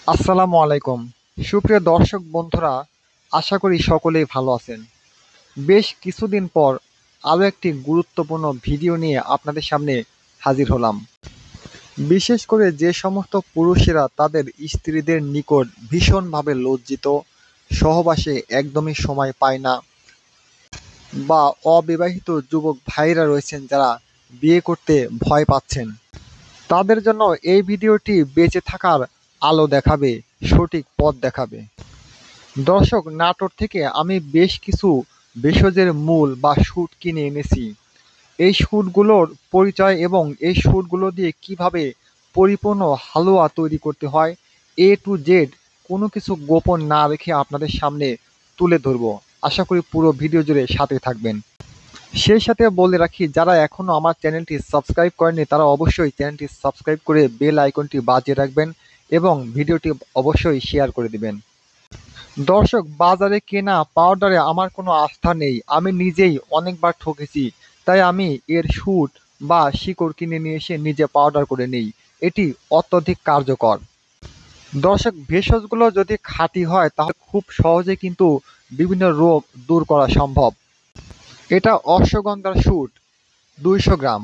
আসসালামু আলাইকুম। সুপ্রিয় দর্শক বন্ধুরা, আশা করি সকলেই ভালো আছেন। বেশ কিছুদিন পর আরও একটি গুরুত্বপূর্ণ ভিডিও নিয়ে আপনাদের সামনে হাজির হলাম। বিশেষ করে যে সমস্ত পুরুষেরা তাদের স্ত্রীদের নিকট ভীষণভাবে লজ্জিত, সহবাসে একদমই সময় পায় না, বা অবিবাহিত যুবক ভাইরা রয়েছেন যারা বিয়ে করতে ভয় পাচ্ছেন, তাদের জন্য এই ভিডিওটি বেঁচে থাকার আলো দেখাবে, সঠিক পথ দেখাবে। দর্শক, নাটোর থেকে আমি বেশ কিছু ভেষজের মূল বা শুট কিনে এনেছি। এই শুটগুলোর পরিচয় এবং এই শুটগুলো দিয়ে কিভাবে পরিপূর্ণ হালুয়া তৈরি করতে হয়, এ টু জেড কোনো কিছু গোপন না রেখে আপনাদের সামনে তুলে ধরবো। আশা করি পুরো ভিডিও জুড়ে সাথে থাকবেন। সেই সাথে বলে রাখি, যারা এখনও আমার চ্যানেলটি সাবস্ক্রাইব করেনি তারা অবশ্যই চ্যানেলটি সাবস্ক্রাইব করে বেল আইকনটি বাজিয়ে রাখবেন এবং ভিডিওটি অবশ্যই শেয়ার করে দিবেন। দর্শক, বাজারে কেনা পাউডারে আমার কোনো আস্থা নেই। আমি নিজেই অনেকবার ঠকেছি, তাই আমি এর শুট বা শিকড় কিনে নিয়ে এসে নিজে পাউডার করে নিই। এটি অত্যধিক কার্যকর। দর্শক, ভেষজগুলো যদি খাঁটি হয় তাহলে খুব সহজে কিন্তু বিভিন্ন রোগ দূর করা সম্ভব। এটা অশ্বগন্ধার শুট, 200 গ্রাম।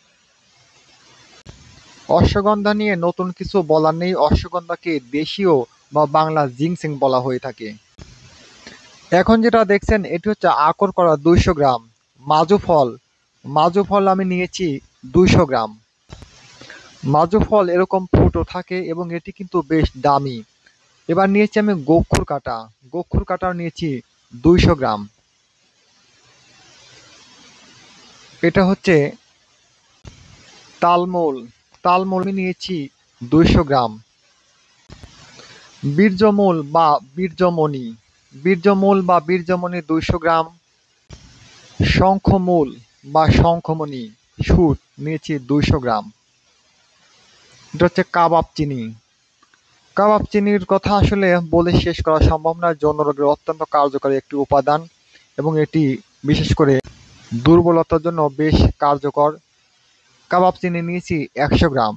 অশ্বগন্ধা নিয়ে নতুন কিছু বলার নেই। অশ্বগন্ধাকে দেশীয় বা বাংলা জিনসিং বলা হয়ে থাকে। এখন যেটা দেখছেন এটি হচ্ছে আকর করা 200 গ্রাম। মাজু ফল, মাজু ফল আমি নিয়েছি 200 গ্রাম। মাজু ফল এরকম ফুটো থাকে এবং এটি কিন্তু বেশ দামি। এবার নিয়েছি আমি গোক্ষুর কাটা, গোক্ষুর কাটা নিয়েছি 200 গ্রাম। এটা হচ্ছে তালমূল, তালমূল আমি নিয়েছি 200 গ্রাম। বীর্যমূল বা বীর্যমণি, বীর্যমূল বা বীর্যমণি 200 গ্রাম। শঙ্খমূল বা শঙ্খমণি শুট নিয়েছি 200 গ্রাম। এটা হচ্ছে কাবাব চিনি। কাবাব চিনির কথা আসলে বলে শেষ করা সম্ভব না। যৌন রোগের অত্যন্ত কার্যকরী একটি উপাদান এবং এটি বিশেষ করে দুর্বলতার জন্য বেশ কার্যকর। কাবাব চিনি নিয়েছি 100 গ্রাম।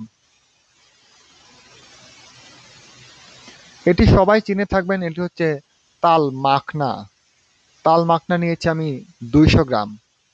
এটি সবাই চিনে থাকবেন, এটি হচ্ছে তাল মাখনা। তাল মাখনা নিয়েছি আমি 200 গ্রাম।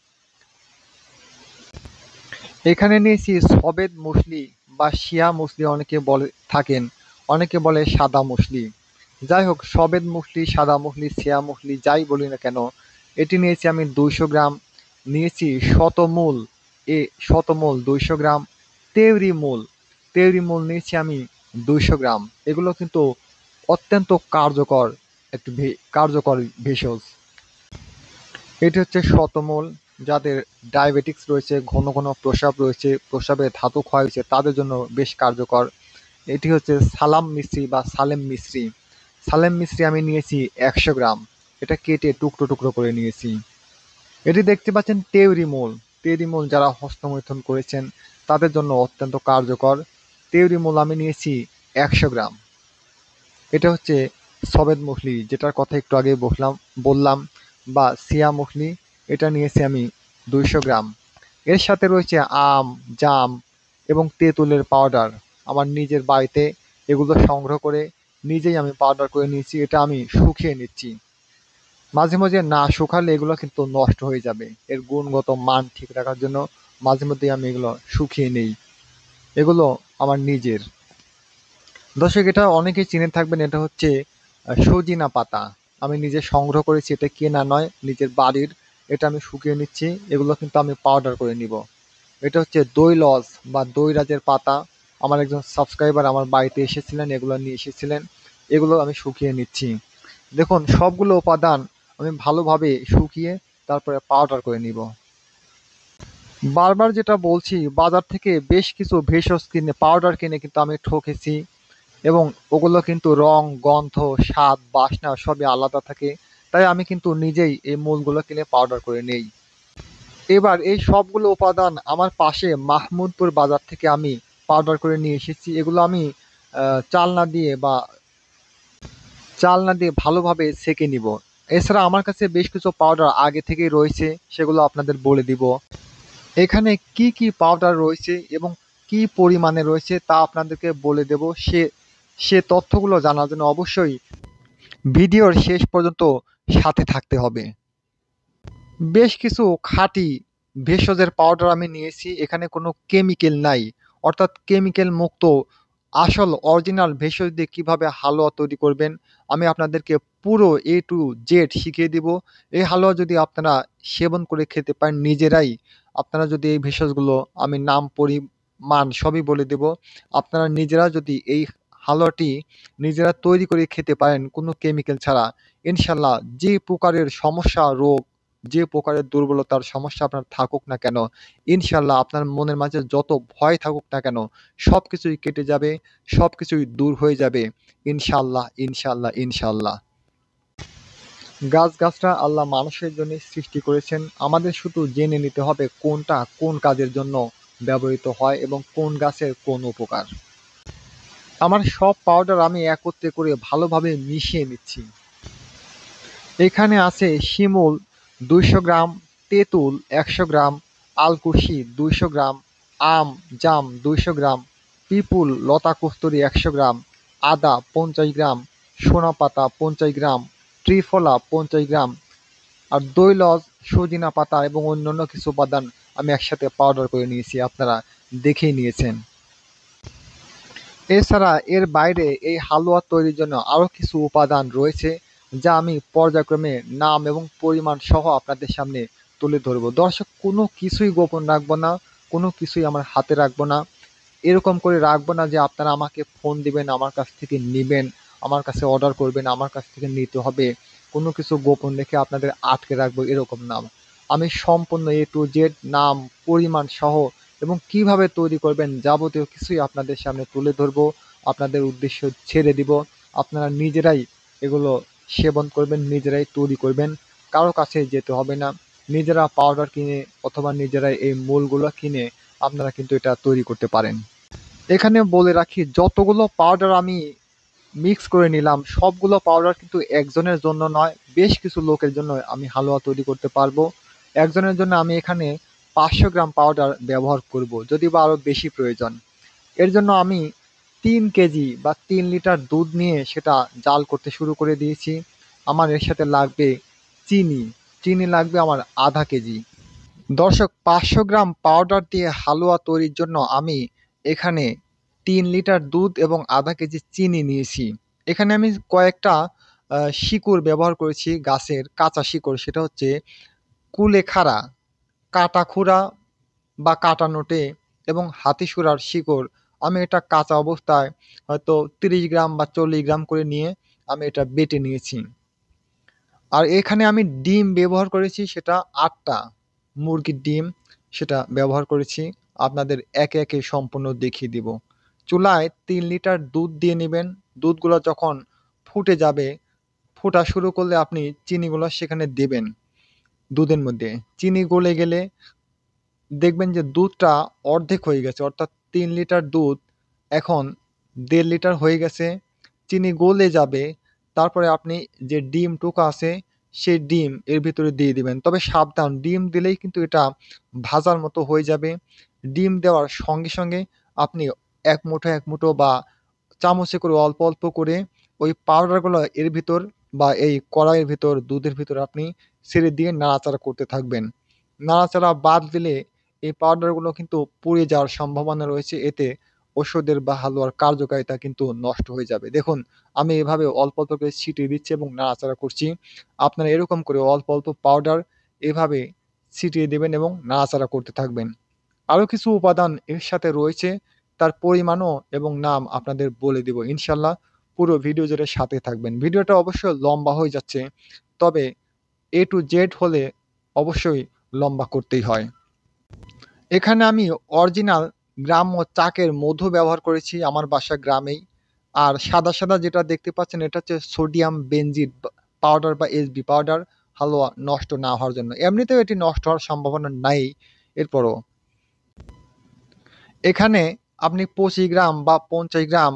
এখানে নিয়েছি সবেদ মুসলি বা শিয়া মুসলি অনেকে বলে থাকেন, অনেকে বলে সাদা মুসলি। যাই হোক, সবেদ মুসলি, সাদা মুসলি, শিয়া মুসলি যাই বলি না কেন, এটি নিয়েছি আমি 200 গ্রাম। নিয়েছি শতমূল, শতমূল 200 গ্রাম। তেওরি মূল, তেওরি মূল নিয়েছি আমি 200 গ্রাম। এগুলো কিন্তু অত্যন্ত কার্যকর একটি কার্যকর ভেষজ। এটি হচ্ছে শতমূল। যাদের ডায়াবেটিক্স রয়েছে, ঘন ঘন প্রস্রাব রয়েছে, প্রস্রাবে ধাতু ক্ষয় হয়েছে, তাদের জন্য বেশ কার্যকর। এটি হচ্ছে সালাম মিশ্রি বা সালেম মিশ্রি। সালেম মিশ্রি আমি নিয়েছি 100 গ্রাম। এটা কেটে টুকরো টুকরো করে নিয়েছি। এটি দেখতে পাচ্ছেন তেওরি মূল। তেওরি মূল যারা হস্তমৈথুন করেছেন তাদের জন্য অত্যন্ত কার্যকর। তেওরি মূল আমি নিয়েছি 100 গ্রাম। এটা হচ্ছে সবেদ মুখলি, যেটার কথা একটু আগে বললাম, বা সিয়া মুখলি। এটা নিয়েছি আমি 200 গ্রাম। এর সাথে রয়েছে আম, জাম এবং তেঁতুলের পাউডার। আমার নিজের বাড়িতে এগুলো সংগ্রহ করে নিজেই আমি পাউডার করে নিয়েছি। এটা আমি শুকিয়ে নিচ্ছি। মাঝে মাঝে না শুকালে এগুলো কিন্তু নষ্ট হয়ে যাবে। এর গুণগত মান ঠিক রাখার জন্য মাঝে মধ্যেই আমি এগুলো শুকিয়ে নেই। এগুলো আমার নিজের। দর্শক, এটা অনেকেই চিনে থাকবেন, এটা হচ্ছে সজিনা পাতা। আমি নিজে সংগ্রহ করেছি, এটা কেনা নয়, নিজের বাড়ির। এটা আমি শুকিয়ে নিচ্ছি, এগুলো কিন্তু আমি পাউডার করে নিব। এটা হচ্ছে দই লজ বা দইরাজের পাতা। আমার একজন সাবস্ক্রাইবার আমার বাড়িতে এসেছিলেন, এগুলো নিয়ে এসেছিলেন। এগুলো আমি শুকিয়ে নিচ্ছি। দেখুন, সবগুলো উপাদান আমি ভালোভাবে শুকিয়ে তারপরে পাউডার করে নিব। বারবার যেটা বলছি, বাজার থেকে বেশ কিছু ভেষজ কিনে পাউডার কিনে কিন্তু আমি ঠকেছি এবং ওগুলো কিন্তু রং, গন্ধ, স্বাদ, বাসনা সবই আলাদা থাকে। তাই আমি কিন্তু নিজেই এই মূলগুলো কিনে পাউডার করে নেই। এবার এই সবগুলো উপাদান আমার পাশে মাহমুদপুর বাজার থেকে আমি পাউডার করে নিয়ে এসেছি। এগুলো আমি চালনা দিয়ে ভালোভাবে সেঁকে নিব। এছাড়া আমার কাছে বেশ কিছু পাউডার আগে থেকেই রয়েছে, সেগুলো আপনাদের বলে দিব। এখানে কি কি পাউডার রয়েছে এবং কি পরিমাণে রয়েছে তা আপনাদেরকে বলে দেব। সে তথ্যগুলো জানার জন্য অবশ্যই ভিডিওর শেষ পর্যন্ত সাথে থাকতে হবে। বেশ কিছু খাঁটি ভেষজের পাউডার আমি নিয়েছি, এখানে কোনো কেমিক্যাল নাই, অর্থাৎ কেমিক্যাল মুক্ত আসল অরিজিনাল ভেষজ দিয়ে কীভাবে হালুয়া তৈরি করবেন আমি আপনাদেরকে পুরো A to Z শিখিয়ে দিব। এই হালুয়া যদি আপনারা সেবন করে খেতে পারেন নিজেরাই, আপনারা যদি এই ভেষজগুলো আমি নাম পরিমাণ সবই বলে দেব, আপনারা নিজেরা যদি এই হালুয়াটি নিজেরা তৈরি করে খেতে পারেন কোনো কেমিক্যাল ছাড়া, ইনশাল্লাহ যে প্রকারের সমস্যা রোগ, যে প্রকারের দুর্বলতার সমস্যা আপনার থাকুক না কেন, ইনশাল্লাহ আপনার মনের মাঝে যত ভয় থাকুক না কেন সব কিছুই কেটে যাবে, সব কিছুই দূর হয়ে যাবে ইনশাল্লাহ, ইনশাল্লাহ, ইনশাল্লাহ। গাছগাছরা আল্লাহ মানুষের জন্য সৃষ্টি করেছেন, আমাদের শুধু জেনে নিতে হবে কোনটা কোন কাজের জন্য ব্যবহৃত হয় এবং কোন গাছের কোন উপকার। আমার সব পাউডার আমি একত্রে করে ভালোভাবে মিশিয়ে নিচ্ছি। এখানে আছে শিমুল 200 গ্রাম, তেঁতুল 100 গ্রাম, আলকুশি 200 গ্রাম, আম জাম 200 গ্রাম, পিপুল লতা কস্তুরি 100 গ্রাম, আদা 50 গ্রাম, সোনাপাতা 50 গ্রাম, ত্রিফলা 50 গ্রাম, আর দৈলজ, সজিনা পাতা এবং অন্যান্য কিছু উপাদান আমি একসাথে পাউডার করে নিয়েছি, আপনারা দেখেই নিয়েছেন। এছাড়া এর বাইরে এই হালুয়া তৈরির জন্য আরও কিছু উপাদান রয়েছে যা আমি পর্যায়ক্রমে নাম এবং পরিমাণ সহ আপনাদের সামনে তুলে ধরবো। দর্শক, কোনো কিছুই গোপন রাখবো না, কোনো কিছুই আমার হাতে রাখবো না, এরকম করে রাখবো না যে আপনারা আমাকে ফোন দিবেন, আমার কাছ থেকে নেবেন, আমার কাছে অর্ডার করবেন, আমার কাছ থেকে নিতে হবে, কোনো কিছু গোপন রেখে আপনাদের আটকে রাখবো এরকম না। আমি সম্পূর্ণ A to Z নাম পরিমাণ সহ এবং কিভাবে তৈরি করবেন যাবতীয় কিছুই আপনাদের সামনে তুলে ধরবো, আপনাদের উদ্দেশ্য ছেড়ে দিব। আপনারা নিজেরাই এগুলো সেবন করবেন, নিজেরাই তৈরি করবেন, কারো কাছে যেতে হবে না। নিজেরা পাউডার কিনে অথবা নিজেরাই এই মূলগুলো কিনে আপনারা কিন্তু এটা তৈরি করতে পারেন। এখানে বলে রাখি, যতগুলো পাউডার আমি মিক্স করে নিলাম সবগুলো পাউডার কিন্তু একজনের জন্য নয়, বেশ কিছু লোকের জন্য আমি হালুয়া তৈরি করতে পারবো। একজনের জন্য আমি এখানে 500 গ্রাম পাউডার ব্যবহার করব, যদি বা আরও বেশি প্রয়োজন। এর জন্য আমি 3 কেজি বা 3 লিটার দুধ নিয়ে সেটা জাল করতে শুরু করে দিয়েছি। আমার এর সাথে লাগবে চিনি, চিনি লাগবে আমার আধা কেজি। দর্শক, 500 গ্রাম পাউডার দিয়ে হালুয়া তৈরির জন্য আমি এখানে 3 লিটার দুধ এবং আধা কেজি চিনি নিয়েছি। এখানে আমি কয়েকটা শিকড় ব্যবহার করেছি, গাছের কাঁচা শিকড়, সেটা হচ্ছে কুলেখাড়া, কাটাখুরা বা কাটানোটে এবং হাতিসুরার শিকড়। আমি এটা কাঁচা অবস্থায় হয়তো 30 গ্রাম বা 40 গ্রাম করে নিয়ে আমি এটা বেটে নিয়েছি। আর এখানে আমি ডিম ব্যবহার করেছি, সেটা 8টা মুরগির ডিম সেটা ব্যবহার করেছি। আপনাদের একে একে সম্পূর্ণ দেখিয়ে দিব। চুলায় 3 লিটার দুধ দিয়ে নেবেন। দুধগুলো যখন ফুটে যাবে, ফোটা শুরু করলে আপনি চিনিগুলো সেখানে দেবেন দুধের মধ্যে। চিনি গলে গেলে দেখবেন যে দুধটা অর্ধেক হয়ে গেছে, অর্থাৎ 3 লিটার দুধ এখন 1.5 লিটার হয়ে গেছে। চিনি গলে যাবে, তারপরে আপনি যে ডিম টোকা আছে সেই ডিম এর ভিতরে দিয়ে দিবেন। তবে সাবধান, ডিম দিলেই কিন্তু এটা ভাজার মতো হয়ে যাবে। ডিম দেওয়ার সঙ্গে সঙ্গে আপনি এক মুঠো এক মুঠো বা চামচে করে অল্প অল্প করে ওই পাউডারগুলো এর ভিতর বা এই কড়াইয়ের ভিতর দুধের ভিতর আপনি ছেড়ে দিয়ে নাড়াচাড়া করতে থাকবেন। নাড়াচাড়া বাদ দিলে এই পাউডারগুলো কিন্তু পুড়ে যাওয়ার সম্ভাবনা রয়েছে, এতে ওষুধের বা হালুয়ার কার্যকারিতা কিন্তু নষ্ট হয়ে যাবে। দেখুন, আমি এভাবে অল্প অল্প করে ছিটিয়ে দিচ্ছি এবং নাড়াচাড়া করছি। আপনারা এরকম করে অল্প অল্প পাউডার এভাবে ছিটিয়ে দেবেন এবং নাড়াচাড়া করতে থাকবেন। আরও কিছু উপাদান এর সাথে রয়েছে, তার পরিমাণও এবং নাম আপনাদের বলে দিব ইনশাল্লাহ। পুরো ভিডিও জুড়ে সাথে থাকবেন। ভিডিওটা অবশ্যই লম্বা হয়ে যাচ্ছে, তবে A to Z হলে অবশ্যই লম্বা করতেই হয়। এখানে আমি অরিজিনাল গ্রাম্য চাকের মধু ব্যবহার করেছি, আমার বাসা গ্রামেই। আর সাদা সাদা যেটা দেখতে পাচ্ছেন এটা হচ্ছে সোডিয়াম বেনজিড পাউডার বা SB পাউডার, হালুয়া নষ্ট না হওয়ার জন্য। এমনিতেও এটি নষ্ট হওয়ার সম্ভাবনা নাই, এরপরও এখানে আপনি 25 গ্রাম বা 50 গ্রাম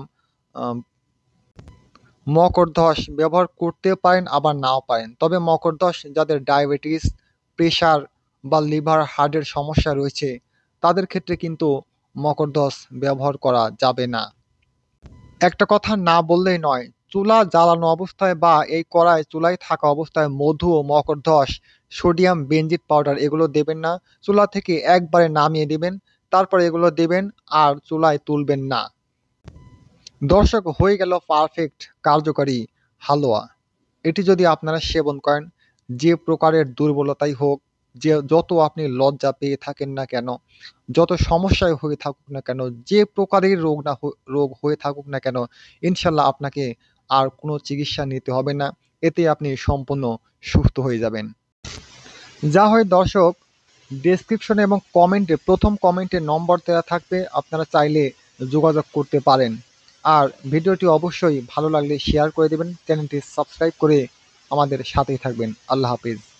মকরধ্বস ব্যবহার করতে পারেন, আবার নাও পারেন। তবে মকরধ্বস যাদের ডায়াবেটিস, প্রেশার বা লিভার হার্টের সমস্যা রয়েছে তাদের ক্ষেত্রে কিন্তু মকরধ্বস ব্যবহার করা যাবে না। একটা কথা না বললেই নয়, চুলা জ্বালানো অবস্থায় বা এই কড়াই চুলায় থাকা অবস্থায় মধু ও মকরধ্বস, সোডিয়াম বেনজিড পাউডার এগুলো দেবেন না। চুলা থেকে একবারে নামিয়ে দিবেন, তারপরে এগুলো দেবেন আর চুলায় তুলবেন না। দর্শক, হয়ে গেল পারফেক্ট কার্যকরী হালুয়া। এটি যদি আপনারা সেবন করেন, যে প্রকারের দুর্বলতাই হোক, যে যত আপনি লজ্জা পেয়ে থাকেন না কেন, যত সমস্যায় হয়ে থাকুক না কেন, যে প্রকারের রোগ হয়ে থাকুক না কেন, ইনশাল্লাহ আপনাকে আর কোনো চিকিৎসা নিতে হবে না। এতে আপনি সম্পূর্ণ সুস্থ হয়ে যাবেন। যা হয় দর্শক, ডেসক্রিপশনে এবং কমেন্টে, প্রথম কমেন্টে নম্বর দেওয়া থাকবে, আপনারা চাইলে যোগাযোগ করতে পারেন। আর ভিডিওটি অবশ্যই ভালো লাগলে শেয়ার করে দেবেন, চ্যানেলটি সাবস্ক্রাইব করে আমাদের সাথেই থাকবেন। আল্লাহ হাফেজ।